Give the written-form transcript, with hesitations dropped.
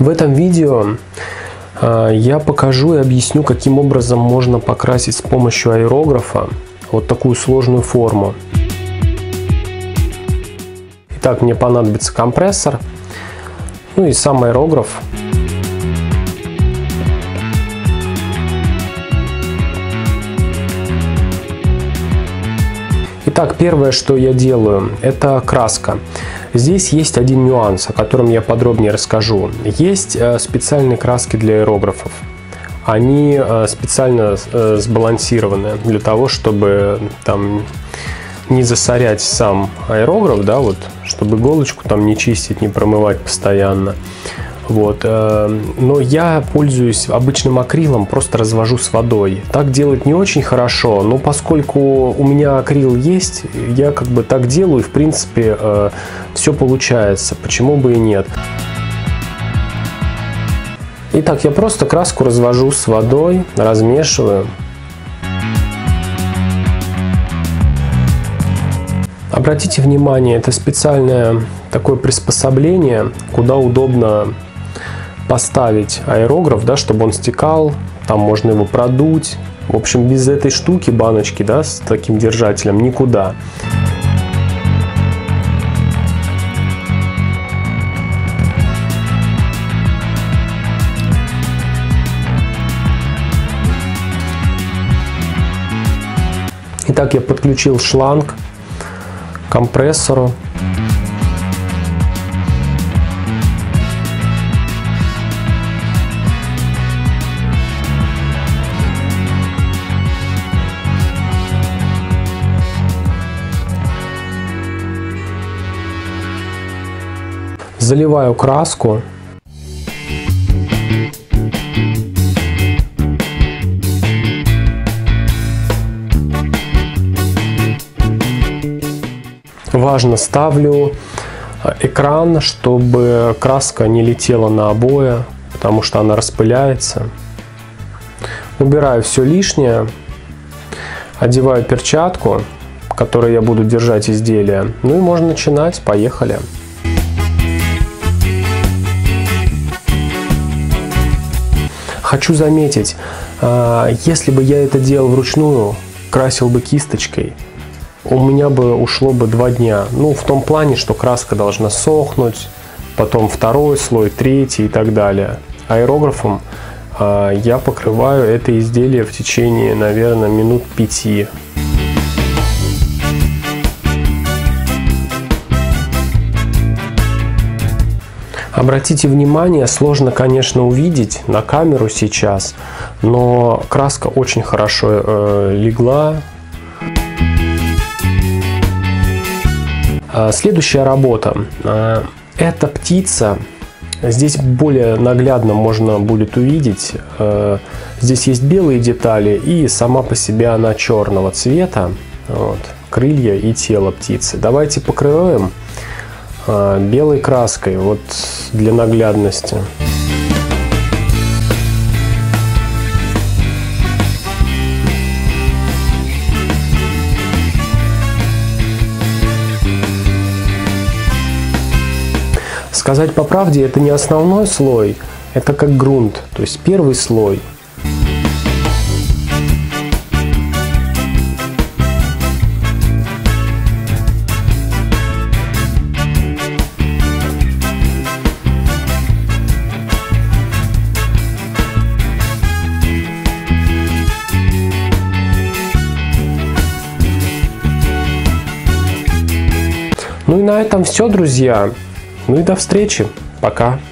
В этом видео я покажу и объясню, каким образом можно покрасить с помощью аэрографа вот такую сложную форму. Итак, мне понадобится компрессор, ну и сам аэрограф. Итак, первое, что я делаю, это краска. Здесь есть один нюанс, о котором я подробнее расскажу. Есть специальные краски для аэрографов. Они специально сбалансированы для того, чтобы там не засорять сам аэрограф, да, вот, чтобы иголочку там не чистить, не промывать постоянно. Вот. Но я пользуюсь обычным акрилом, просто развожу с водой. Так делать не очень хорошо, но поскольку у меня акрил есть, я как бы так делаю, и в принципе все получается. Почему бы и нет? Итак, я просто краску развожу с водой, размешиваю. Обратите внимание, это специальное такое приспособление, куда удобно поставить аэрограф, да, чтобы он стекал, там можно его продуть. В общем, без этой штуки, баночки, да, с таким держателем никуда. Итак, я подключил шланг к компрессору. Заливаю краску. Важно, ставлю экран, чтобы краска не летела на обои, потому что она распыляется. Убираю все лишнее, одеваю перчатку, которой я буду держать изделие. Ну и можно начинать. Поехали. Хочу заметить, если бы я это делал вручную, красил бы кисточкой, у меня бы ушло бы 2 дня. Ну, в том плане, что краска должна сохнуть, потом второй слой, третий и так далее. Аэрографом я покрываю это изделие в течение, наверное, минут 5. Обратите внимание, сложно, конечно, увидеть на камеру сейчас, но краска очень хорошо легла. Следующая работа. Это птица. Здесь более наглядно можно будет увидеть. Здесь есть белые детали, и сама по себе она черного цвета. Вот. Крылья и тело птицы. Давайте покроем белой краской, вот для наглядности. Сказать по правде, это не основной слой, это как грунт, то есть первый слой. Ну и на этом все, друзья. Ну и до встречи. Пока.